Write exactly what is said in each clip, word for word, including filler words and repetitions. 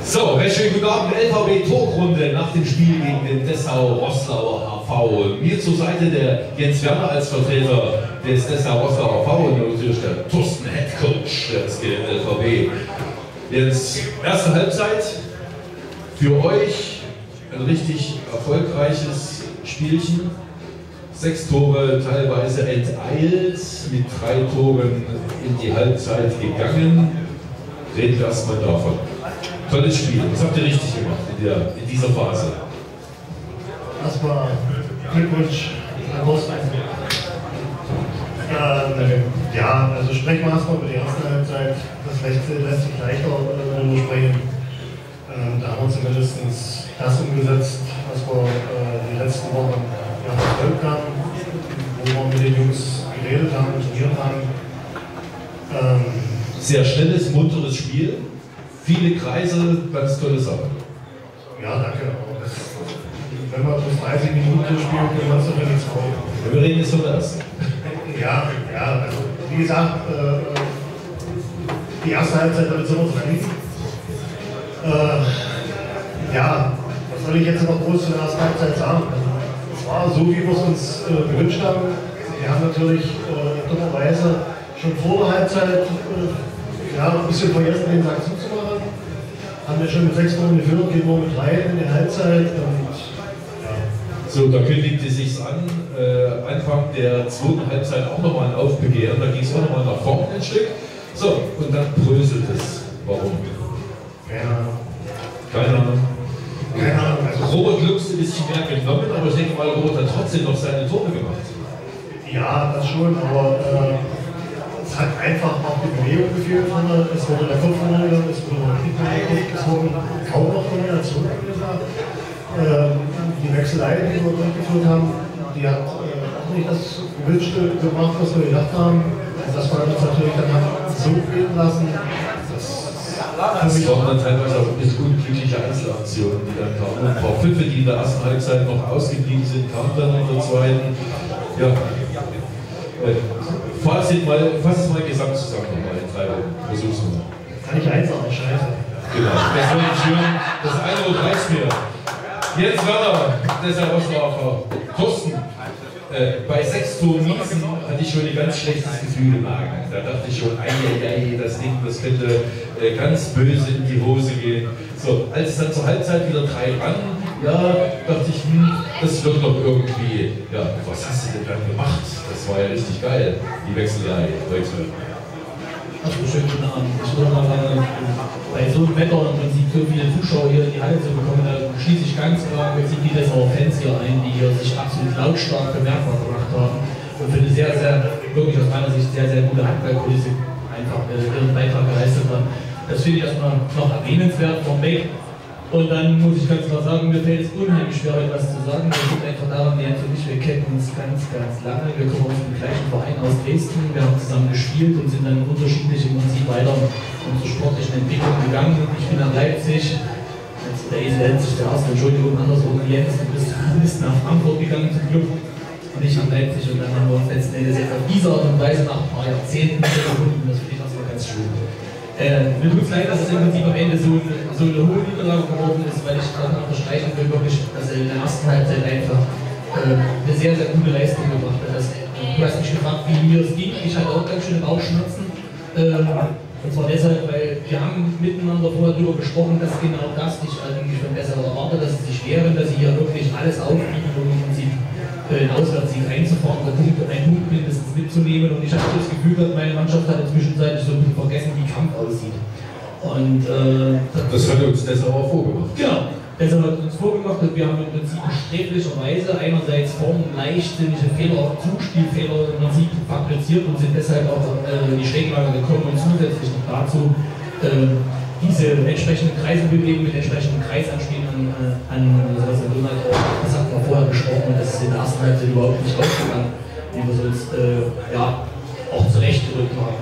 So, recht schönen guten Abend, L V B-Talkrunde nach dem Spiel gegen den Dessau-Roßlauer H V. Mir zur Seite der Jens Werner als Vertreter des Dessau-Roßlauer H V und natürlich der Thorsten, Headcoach des L V B. Jetzt erste Halbzeit für euch ein richtig erfolgreiches Spielchen. Sechs Tore teilweise enteilt, mit drei Toren in die Halbzeit gegangen. Reden wir erstmal davon. Tolles Spiel, das habt ihr richtig gemacht in, der, in dieser Phase. Erstmal Glückwunsch, Herr Thorsten. Ähm, ja, also sprechen wir erstmal über die erste Halbzeit. Das lässt, lässt sich leichter äh, sprechen. Ähm, da haben wir zumindest das umgesetzt, was wir äh, die letzten Wochen ja, verfolgt haben, wo wir mit den Jungs geredet haben, trainiert haben. Ähm, Sehr schnelles, munteres Spiel. Viele Kreise, ganz tolle Sache. Ja, danke. Das, wenn wir bis dreißig Minuten spielen, können wir uns doch nichts freuen. Wir reden jetzt von der ersten. Ja, ja, also wie gesagt, äh, die erste Halbzeit damit sind wir zufrieden. Äh, ja, was soll ich jetzt noch groß zu der ersten Halbzeit sagen? Es war so, wie wir es uns äh, gewünscht haben. Wir haben natürlich äh, dummerweise schon vor der Halbzeit äh, ja, ein bisschen vergessen, den Sack zuzumachen. Haben wir schon mit sechs Toren geführt, gehen wir mit drei in die Halbzeit. Und, ja. So, da kündigte sich an, äh, Anfang der zweiten Halbzeit auch nochmal ein Aufbegehren. Da ging es auch nochmal nach vorne ein Stück. So, und dann bröselt es. Warum? Keine Ahnung. Keine Ahnung. Keine Ahnung. Also, Robert Glücks ein bisschen mehr genommen, aber ich denke mal, Robert hat trotzdem noch seine Tore gemacht. Ja, das schon, aber äh, es hat einfach auch die Bewegung gefehlt. Es wurde der Kopf verloren, es wurde es wurden kaum noch Kombinationen angesagt. Ähm, die Wechselei, die wir durchgeführt haben, die hat äh, auch nicht das Gewünschte gemacht, was wir gedacht haben. Das war uns natürlich dann so gehen lassen. Das waren dann teilweise auch ein bisschen unglückliche Einzelaktionen, die dann kamen. Ein paar Pfiffe, die in der ersten Halbzeit noch ausgeblieben sind, kamen dann in der zweiten. Ja. Fazit mal, fass es mal gesamt zusammen nochmal in drei Wochen. Versuch's mal. Kann ich eins sagen, scheiße. Genau, das wollte ich hören. Das eine Wort reicht mir. Jens Werner, deshalb was war Thorsten. Äh, bei sechs Toren Niesen hatte ich schon ein ganz schlechtes Gefühl im Magen. Da dachte ich schon, ei, ei, ei, das Ding, das könnte äh, ganz böse in die Hose gehen. So, als es dann zur Halbzeit wieder drei ran, ja, dachte ich, hm, das wird doch irgendwie, ja, was hast du denn dann gemacht? Das war ja richtig geil, die Wechselei heute. Also schönen guten Abend. Ich würde mal sagen, bei so einem Wetter im Prinzip so viele Zuschauer hier in die Halle zu bekommen, da schließe ich ganz klar im Prinzip die Dessauer Fans hier ein, die hier sich absolut lautstark bemerkbar gemacht haben und für eine sehr, sehr, wirklich aus meiner Sicht sehr, sehr gute Handballkulisse einfach äh, ihren Beitrag geleistet haben. Das finde ich erstmal noch erwähnenswert vom Weg. Und dann muss ich ganz klar sagen, mir fällt es unheimlich schwer, etwas zu sagen. Das liegt einfach daran, Jens und ich, wir kennen uns ganz, ganz lange. Wir kommen aus dem gleichen Verein aus Dresden. Wir haben zusammen gespielt und sind dann unterschiedlich im Prinzip weiter unsere sportlichen Entwicklungen gegangen. Ich bin nach Leipzig, also der Esel hält sich der erste, Entschuldigung, andersrum, Jens, du bist, bist nach Frankfurt gegangen zum Glück. Und ich nach Leipzig und dann haben wir uns letzten Endes jetzt auf diese Art und Weise nach ein paar Jahrzehnten gefunden. Das finde ich erstmal ganz schön. Äh, mir tut es leid, dass es im Prinzip am Ende so, so eine hohe Niederlage geworden ist, weil ich daran unterstreichen will, wirklich, dass er in der ersten Halbzeit einfach äh, eine sehr, sehr gute Leistung gebracht hat. Das, äh, du hast mich gefragt, wie mir es ging. Ich hatte auch ganz schöne Bauchschmerzen. Ähm, und zwar deshalb, weil wir haben miteinander vorher darüber gesprochen, dass genau das ich eigentlich von besser erwarte, dass sie sich wehren, dass sie hier wirklich alles aufbieten, um im Prinzip äh, einen Auswärtssieg einzufahren, einen Punkt, einen Punkt mindestens mitzunehmen. Und ich habe das Gefühl, dass meine Mannschaft hat zwischenzeitlich so ein bisschen vergessen, wie Kampf aussieht. Und äh, das hat uns das aber vorgemacht. Genau, das hat uns vorgemacht und wir haben im Prinzip sträflicherweise einerseits vorne leichtsinnige Fehler, Zuspielfehler im Prinzip fabriziert und sind deshalb auch äh, in die Schräglage gekommen und zusätzlich noch dazu äh, diese entsprechenden Kreiselbewegungen mit entsprechenden Kreisanspielen an, äh, an also Donald, das hatten wir vorher besprochen und das ist in der ersten Halbzeit überhaupt nicht rausgegangen, wie wir es uns äh, ja, auch zurechtgerückt haben.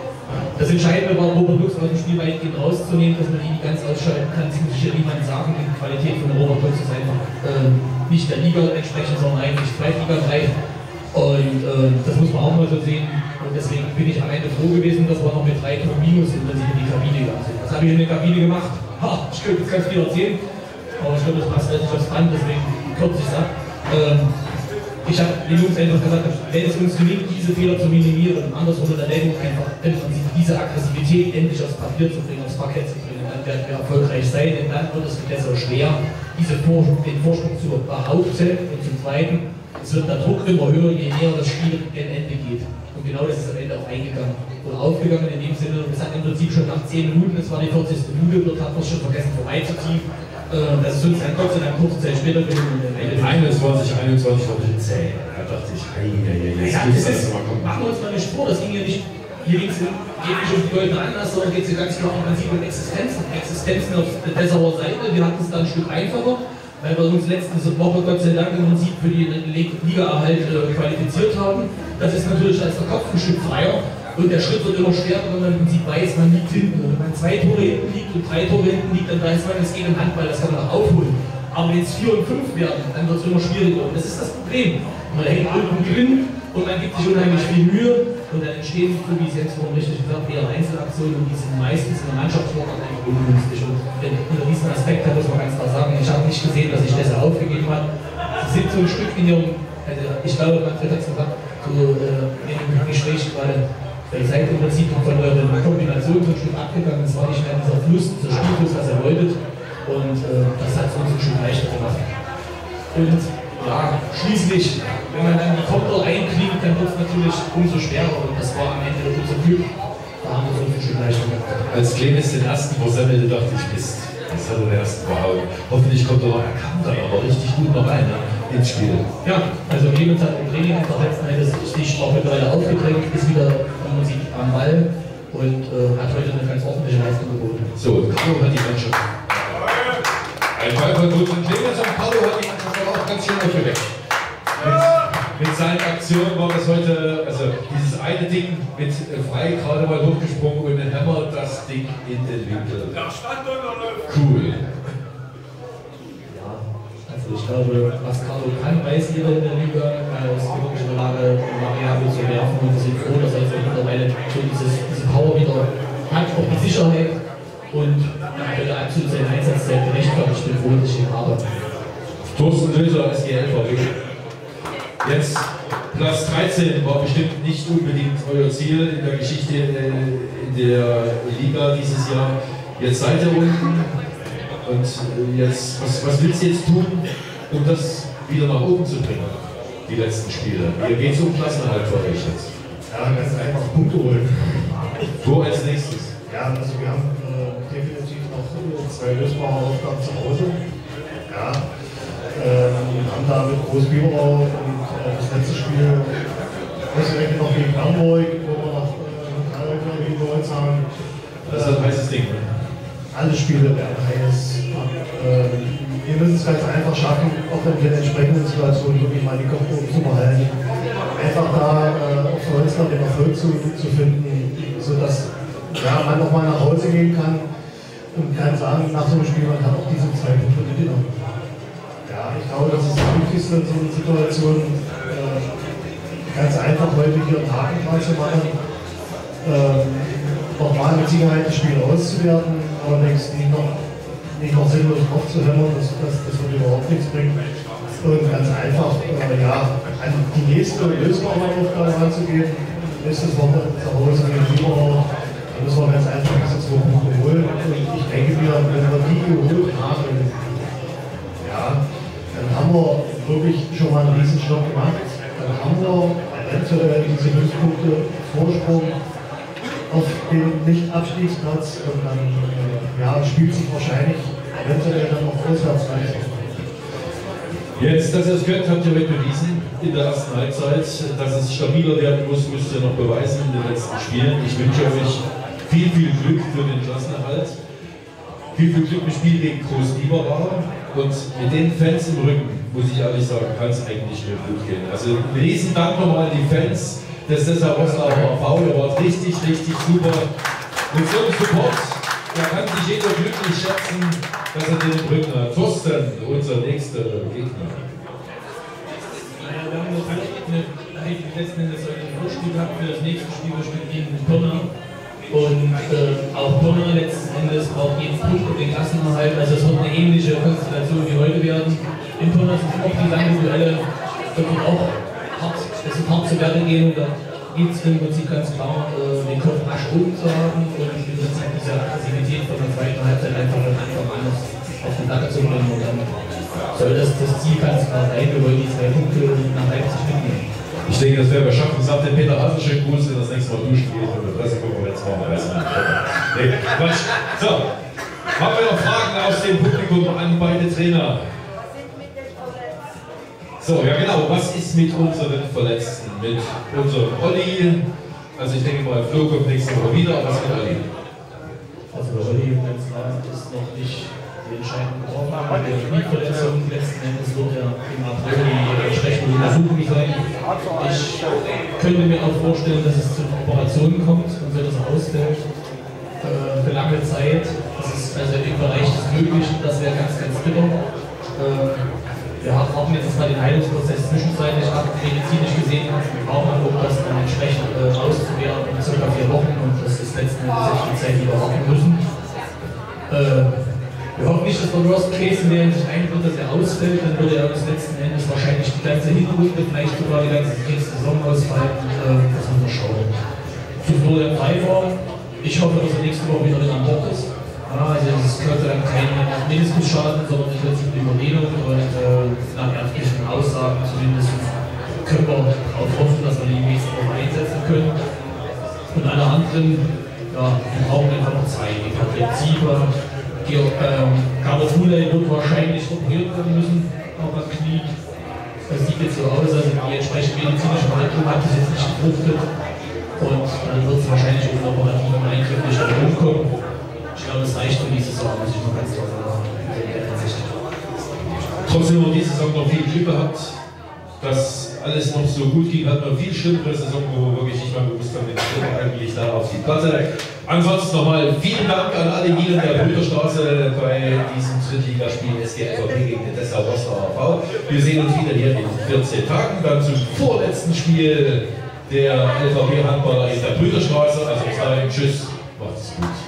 Das Entscheidende war, Robert Glücks aus dem Spiel weitgehend rauszunehmen, dass man ihn nicht ganz ausschalten kann. Das muss sicher niemand sagen. Die Qualität von Robert Glücks ist einfach äh, nicht der Liga entsprechend, sondern eigentlich Zweitliga-reif. Und äh, das muss man auch mal so sehen. Und Und deswegen bin ich am Ende froh gewesen, dass wir noch mit drei Tonnen Minus im Prinzip in die Kabine gegangen sind. Was habe ich in der Kabine gemacht? Ha, ich könnte jetzt ganz viel erzählen, aber ich glaube, das passt nicht aufs Band, deswegen kürze ich es ab. Ähm, ich habe den Jungs einfach gesagt, wenn es uns gelingt, diese Fehler zu minimieren, andersrum in der Deckung einfach im Prinzip diese Aggressivität endlich aufs Papier zu bringen, aufs Parkett zu bringen, dann werden wir erfolgreich sein, denn dann wird es für das so schwer, diese Vor den Vorsprung zu behaupten. Und zum Zweiten, es wird der Druck immer höher, je näher das Spiel dem Ende geht. Und genau das ist am Ende auch eingegangen oder aufgegangen in dem Sinne. Es hat im Prinzip schon nach zehn Minuten, es war die vierzigste Minute, dort hat man es schon vergessen vorbeizuziehen. Äh, das ist uns dann Gott sei Dank kurze Zeit später gelungen. einundzwanzig, einundzwanzig war ein zäh. Da dachte ich, ei, ei, ei, jetzt ja, muss das das ist, mal kommen. machen wir uns mal nicht vor, das ging ja nicht, hier geht es nicht um die goldene Anlass, sondern geht es ja ganz klar im Prinzip um Existenzen. Existenzen auf der besseren Seite, wir hatten es dann ein Stück einfacher, weil wir uns letzte Woche Gott sei Dank im Prinzip für die Liga-Erhalt äh, qualifiziert haben. Das ist natürlich als der Kopf ein Stück freier. Und der Schritt wird immer schwerer, wenn man im Prinzip weiß, man liegt hinten. Und wenn man zwei Tore hinten liegt und drei Tore hinten liegt, dann weiß man, es geht im Handball, das kann man auch aufholen. Aber wenn es vier und fünf werden, dann wird es immer schwieriger. Und das ist das Problem. Man hängt unten drin und man gibt sich unheimlich viel Mühe. Und dann entstehen, so wie es jetzt vorhin richtig gesagt, eher Einzelaktionen und die sind meistens in der Mannschaftssport eigentlich ungünstig. Und unter diesem Aspekt muss man ganz klar sagen, ich habe nicht gesehen, dass sich das aufgegeben hat. Sie sind so ein Stück in ihrem, also ich glaube, man hat es gesagt, so äh, in dem Gespräch gerade, ihr seid im Prinzip von euren Kombinationen so ein Stück abgegangen, es war nicht mehr dieser Fluss, dieser Spielfluss, was ihr wolltet. Und äh, das hat es uns ein Stück leichter gemacht. Und ja, schließlich, wenn man dann die Konter einklingt, dann wird es natürlich umso schwerer und das war am Ende unser Glück. Da haben wir uns ein Stück leichter gemacht. Als Clemens den ersten versemmelte, dachte ich, Mist, das hat er den ersten verhauen. Hoffentlich kommt er noch, er kam dann aber richtig gut noch rein, ne, ins Spiel. Ja, also Clemens hat im Training einfach letzten Endes sich auch mittlerweile aufgedrängt, ist wieder im Prinzip am Ball und äh, hat heute eine ganz ordentliche Leistung geboten. So, Carlo hat die Mannschaft. Ein Ball von Gut und Clemens und Carlo hat die Mannschaft aber auch ganz schön aufgeweckt. Mit, mit seinen Aktionen war das heute, also dieses eine Ding mit äh, frei gerade mal hochgesprungen und dann hämmert das Ding in den Winkel. Cool. Also ich glaube, was Carlo kann, weiß jeder in der Liga. Er ist wirklich in der Lage, variabel zu werfen und wir sind froh, dass er jetzt mittlerweile schon dieses, diese Power wieder hat, auch die Sicherheit und er könnte absolut seinen Einsatzzeit gerechtfertigt. Ich bin froh, dass ich ihn habe. Thorsten Löser, S G L V W. Jetzt Platz dreizehn war bestimmt nicht unbedingt euer Ziel in der Geschichte in der Liga dieses Jahr. Jetzt seid ihr unten. Und jetzt, was, was willst du jetzt tun, um das wieder nach oben zu bringen, die letzten Spiele? Ihr geht zum Klassenerhalt für euch jetzt. Ja, ganz einfach Punkte holen. Wo als nächstes? Ja, also wir haben äh, definitiv noch zwei lösbare Aufgaben zu Hause. Ja, ähm, haben da mit Groß-Biberau und äh, das letzte Spiel ausgerechnet noch gegen Hamburg, wo wir noch äh, gegen uns haben. Das ist ein heißes Ding, ne? Alle Spiele werden heiß. Ähm, wir müssen es ganz einfach schaffen, auch in den entsprechenden Situationen wirklich mal die Kopf oben zu behalten. Einfach da äh, auf Holzland den Erfolg zu, zu finden, sodass ja, man noch mal nach Hause gehen kann und kann sagen, nach so einem Spiel, man hat auch diese zwei Punkte mitgenommen. Ja, ich glaube, das ist das Wichtigste in so einer Situation. Äh, ganz einfach heute hier einen Haken dran zu machen. Ähm, nochmal mit Sicherheit das Spiel auszuwerten, allerdings nicht noch, nicht noch sinnlos aufzuhämmern, das, das, das wird überhaupt nichts bringen. Und ganz einfach, äh, ja, an die nächste lösbare Aufgabe ranzugehen, nächstes Woche zu Hause gegen Biberau, da müssen wir ganz einfach diese zwei Punkte holen. Und ich denke mir, wenn wir die geholt haben, ja, dann haben wir wirklich schon mal einen riesen Schritt gemacht. Dann haben wir eventuell diese fünf Punkte Vorsprung auf den Nicht-Abstiegsplatz und dann äh, ja, spielt sich wahrscheinlich eventuell dann auch auswärts rein. Jetzt, dass ihr es könnt, habt ihr heute bewiesen in der ersten Halbzeit. Dass es stabiler werden muss, müsst ihr noch beweisen in den letzten Spielen. Ich wünsche euch viel, viel Glück für den Klassenerhalt. Viel, viel Glück im Spiel gegen Groß-Biberau. Und mit den Fans im Rücken, muss ich ehrlich sagen, kann es eigentlich nur gut gehen. Also einen riesen Dank nochmal an die Fans des Dessau Roslauer V. Ihr wart richtig, richtig super. Mit so einem Support, da kann sich jeder glücklich schätzen, dass er den im Rücken hat. Thorsten, unser nächster Gegner. Naja, wir haben eine eigentlich letzten Endes heute ein Vorspiel gehabt für das nächste Spiel, wir spielen gegen Pirna. Und äh, auch Pirna letzten Endes braucht jeden Punkt und den Klassenerhalt. Also es wird eine ähnliche Konstellation wie heute werden. In Pirna sind auch die lange Duelle, das wird auch hart, es wird hart zu Werte gehen. Da geht es im Prinzip ganz klar, äh, den Kopf rasch oben zu haben und im Prinzip diese Aggressivität von der zweiten Halbzeit einfach von Anfang an auf den Latte zu bringen. Und dann soll das das Ziel ganz klar sein, wir wollen die zwei Punkte nach Leipzig mitnehmen. Ich denke, das werden wir schaffen. Sagt der Peter Hasen schön Gruß, wenn das nächste Mal durchgeht und eine Pressekonferenz machen wir erstmal. Nee, Quatsch. So, haben wir noch Fragen aus dem Publikum an beide Trainer? So, ja genau, was ist mit unseren Verletzten? Mit unserem Olli? Also ich denke mal, Flo kommt nächste Woche wieder, aber was mit Olli? Also der Olli ganz klar ist noch nicht die entscheidende Aufnahme mit der Knieverletzung. Letzten Endes wird er im April die entsprechende Untersuchung sein. Ich könnte mir auch vorstellen, dass es zu Operationen kommt und so das ausfällt äh, für lange Zeit. Das ist also im Bereich des Möglichen, das wäre ganz, ganz bitter. Äh, wir haben jetzt mal den Heilungsprozess zwischenzeitlich ab, medizinisch gesehen, brauchen wir um das dann entsprechend äh, auszuwerten in circa vier Wochen und das ist letzten Endes die Zeit, die wir warten müssen. Äh, Wir hoffen nicht, dass der Worst Case in der sich eintritt, dass er ausfällt, dann würde er uns letzten Endes wahrscheinlich die ganze Hinrunde, vielleicht sogar die ganze nächste Saison ausfallen. Äh, das müssen wir schauen. Zu Florian Pfeiffer, ich hoffe, dass er nächste Woche wieder an Bord ist. Ja, also es könnte dann kein Meniskusschaden, sondern im Prinzip eine Überlehnung und äh, nach ärztlichen Aussagen zumindest können wir darauf hoffen, dass wir die nächste Woche einsetzen können. Und alle anderen, ja, wir brauchen einfach noch Zeit. Die Patrick Die ähm, Gabor-Fuley wird wahrscheinlich operiert werden müssen, auch am Knie. Das sieht jetzt so aus, also die entsprechende medizinische Behandlung hat das jetzt nicht gefruchtet. Und dann wird es wahrscheinlich auch einen operativen Eingriff nicht herumkommen. Ich glaube, das reicht für diese Saison, muss ich mal ganz klar sagen. Trotzdem haben wir diese Saison noch viel Glück gehabt, dass alles noch so gut ging. Hat man viel schlimmere Saison, wo wir wirklich nicht mal gewusst haben, wie wir eigentlich da auf die Platte. Ansonsten nochmal vielen Dank an alle hier in der Brüderstraße bei diesem Drittligaspiel S G L V P gegen den Dessau Rostock A V. Wir sehen uns wieder hier in vierzehn Tagen, dann zum vorletzten Spiel der L V P-Handballer in der Brüderstraße. Also bis dahin, tschüss, macht's gut.